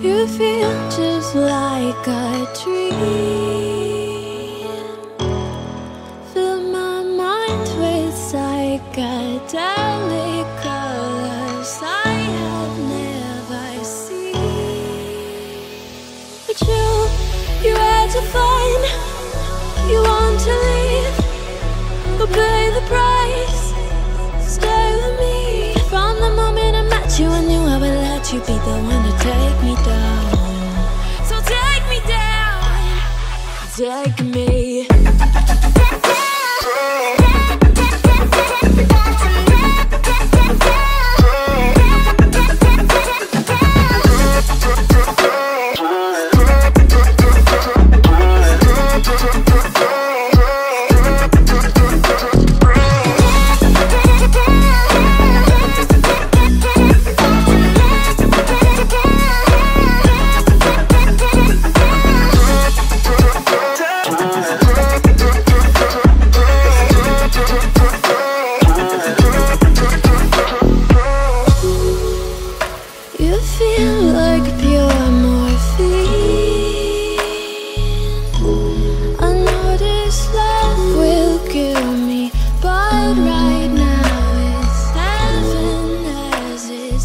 You feel just like a dream. Fill my mind with psychedelic colors I have never seen. But you had to find, you want to leave, but pay the price. Stay with me. From the moment I met you, I knew I would let you be the one to take me down. So take me down, take me. You feel like pure morphine. I know this love will kill me, but right now it's heaven as it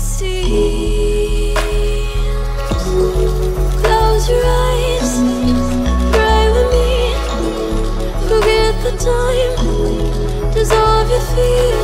seems. Close your eyes, pray with me. Forget the time, dissolve your fear.